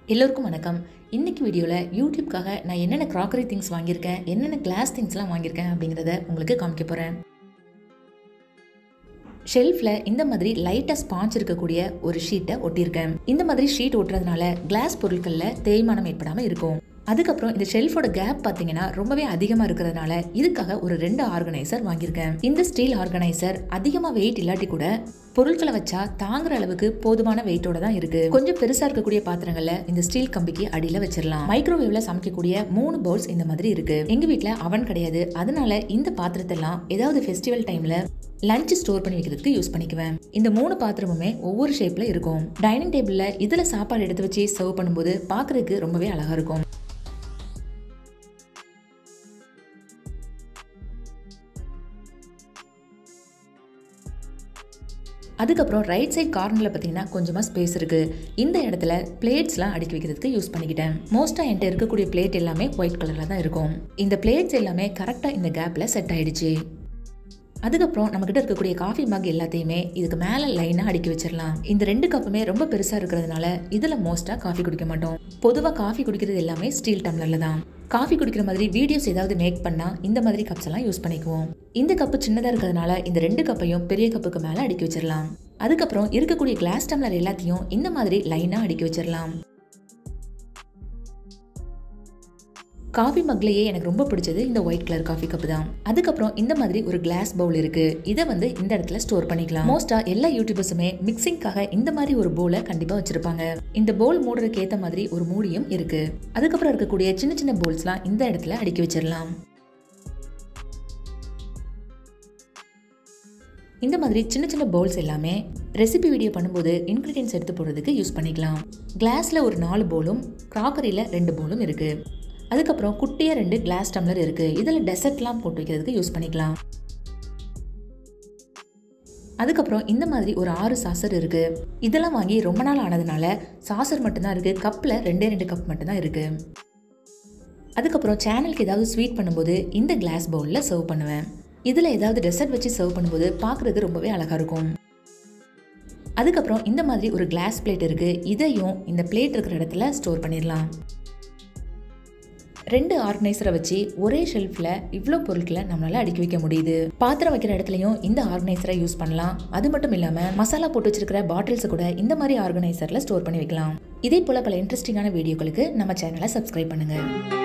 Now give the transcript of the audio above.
எல்லோருக்கும் வணக்கம். இன்னைக்கு வீடியோவில் யூடியூப்காக நான் என்னென்ன க்ராக்கரி திங்ஸ் வாங்கியிருக்கேன், என்னென்ன கிளாஸ் திங்ஸ்லாம் வாங்கியிருக்கேன் அப்படிங்கிறத உங்களுக்கு காமிக்க போகிறேன். ஷெல்ஃபில் இந்த மாதிரி லைட்டாக ஸ்பாஞ்ச் இருக்கக்கூடிய ஒரு ஷீட்டை ஒட்டியிருக்கேன். இந்த மாதிரி ஷீட் ஒட்டுறதுனால கிளாஸ் பொருட்களில் தேய்மானம் ஏற்படாமல் இருக்கும். அதுக்கப்புறம் இந்த ஷெல்ஃபோட கேப் பார்த்தீங்கன்னா ரொம்பவே அதிகமாக இருக்கிறதுனால இதுக்காக ஒரு 2 ஆர்கனைசர் வாங்கியிருக்கேன். இந்த ஸ்டீல் ஆர்கனைசர் அதிகமாக வெயிட் இல்லாட்டி கூட பொருட்களை வச்சா தாங்குற அளவுக்கு போதுமான வெயிட்டோட தான் இருக்கு. கொஞ்சம் பெருசா இருக்கக்கூடிய பாத்திரங்கள்ல இந்த ஸ்டீல் கம்பிக்கு அடியில வச்சிடலாம். மைக்ரோவேவ்ல சமைக்கக்கூடிய 3 பவுல்ஸ் இந்த மாதிரி இருக்கு. எங்க வீட்ல அவன் கிடையாது, அதனால இந்த பாத்திரத்தெல்லாம் ஏதாவது ஃபெஸ்டிவல் டைம்ல லஞ்ச் ஸ்டோர் பண்ணி வைக்கிறதுக்கு யூஸ் பண்ணிக்குவேன். இந்த 3 பாத்திரமுமே ஒவ்வொரு ஷேப்ல இருக்கும். டைனிங் டேபிள்ல இதுல சாப்பாடு எடுத்து வச்சு சர்வ் பண்ணும்போது பாக்குறதுக்கு ரொம்பவே அழகா இருக்கும். அதுக்கப்புறம் ரைட் சைட் கார்னரில் பார்த்தீங்கன்னா கொஞ்சமாக ஸ்பேஸ் இருக்குது. இந்த இடத்துல பிளேட்ஸ்லாம் அடுக்கி வைக்கிறதுக்கு யூஸ் பண்ணிக்கிட்டேன். மோஸ்ட்டாக என்கிட்ட இருக்கக்கூடிய பிளேட் எல்லாமே ஒயிட் கலரில் தான் இருக்கும். இந்த பிளேட்ஸ் எல்லாமே கரெக்டாக இந்த கேப்பில் செட் ஆகிடுச்சு. அதுக்கப்புறம் நம்மக்கிட்ட இருக்கக்கூடிய காஃபி மக் எல்லாத்தையுமே இதுக்கு மேலே லைனாக அடுக்கி வச்சிடலாம். இந்த 2 கப்புமே ரொம்ப பெருசாக இருக்கிறதுனால இதில் மோஸ்ட்டாக காஃபி குடிக்க மாட்டோம். பொதுவாக காஃபி குடிக்கிறது எல்லாமே ஸ்டீல் டம்ளரில் தான். காஃபி குடிக்கிற மாதிரி வீடியோஸ் ஏதாவது மேக் பண்ணால் இந்த மாதிரி கப்ஸ் எல்லாம் யூஸ் பண்ணிக்குவோம். இந்த கப்பு சின்னதாக இருக்கிறதுனால இந்த 2 கப்பையும் பெரிய கப்புக்கு மேலே அடுக்கி வச்சிடலாம். அதுக்கப்புறம் இருக்கக்கூடிய கிளாஸ் டம்ளர் எல்லாத்தையும் இந்த மாதிரி லைனாக அடுக்கி வச்சிடலாம். காஃபி மக்லேயே எனக்கு ரொம்ப பிடிச்சது இந்த ஒயிட் கலர் காஃபி கப் தான். அதுக்கப்புறம் இந்த மாதிரி ஒரு கிளாஸ் பவுல் இருக்கு. இதை இந்த இடத்துல ஸ்டோர் பண்ணிக்கலாம். மோஸ்டா எல்லா யூடியூபர்ஸுமே மிக்சிங்காக இந்த மாதிரி ஒரு பவுலை கண்டிப்பா வச்சிருப்பாங்க. இந்த பவுல் மூடுறதுக்கு ஏத்த மாதிரி ஒரு மூடியும் இருக்கு. அதுக்கப்புறம் இருக்கக்கூடிய சின்ன சின்ன பவுல்ஸ்லாம் இந்த இடத்துல அடுக்கி வச்சிடலாம். இந்த மாதிரி சின்ன சின்ன பவுல்ஸ் எல்லாமே ரெசிபி வீடியோ பண்ணும்போது இன்கிரீடியன்ஸ் எடுத்து போடுறதுக்கு யூஸ் பண்ணிக்கலாம். கிளாஸ்ல ஒரு 4 பவுலும் கிராக்கரியில 2 பவுலும் இருக்கு. அதுக்கப்புறம் குட்டியா 2 கிளாஸ் டம்ளர் இருக்கு. இதில் டெசர்ட்லாம் போட்டு வைக்கிறதுக்கு யூஸ் பண்ணிக்கலாம். அதுக்கப்புறம் இந்த மாதிரி ஒரு 6 சாசர் இருக்கு. இதெல்லாம் வாங்கி ரொம்ப நாள் ஆனதுனால சாசர் மட்டும்தான் இருக்கு. கப்பில் 2 கப் மட்டும்தான் இருக்கு. அதுக்கப்புறம் சேனலுக்கு ஏதாவது ஸ்வீட் பண்ணும்போது இந்த கிளாஸ் பவுலில் சர்வ் பண்ணுவேன். இதில் ஏதாவது டெசர்ட் வச்சு சர்வ் பண்ணும்போது பார்க்குறதுக்கு ரொம்பவே அழகாக இருக்கும். அதுக்கப்புறம் இந்த மாதிரி ஒரு கிளாஸ் பிளேட் இருக்கு. இதையும் இந்த பிளேட் இருக்கிற இடத்துல ஸ்டோர் பண்ணிடலாம். 2 ஆர்கனைசரை வச்சு ஒரே ஷெல்ஃப்ல இவ்வளோ பொருட்களை நம்மளால அடுக்கி வைக்க முடியுது. பாத்திரம் வைக்கிற இடத்துலையும் இந்த ஆர்கனைசரை யூஸ் பண்ணலாம். அது மட்டும் இல்லாமல் மசாலா போட்டு வச்சிருக்கிற பாட்டில்ஸ் கூட இந்த மாதிரி ஆர்கனைசர்ல ஸ்டோர் பண்ணி வைக்கலாம். இதே போல பல இன்ட்ரெஸ்டிங்கான வீடியோக்களுக்கு நம்ம சேனலை சப்ஸ்கிரைப் பண்ணுங்க.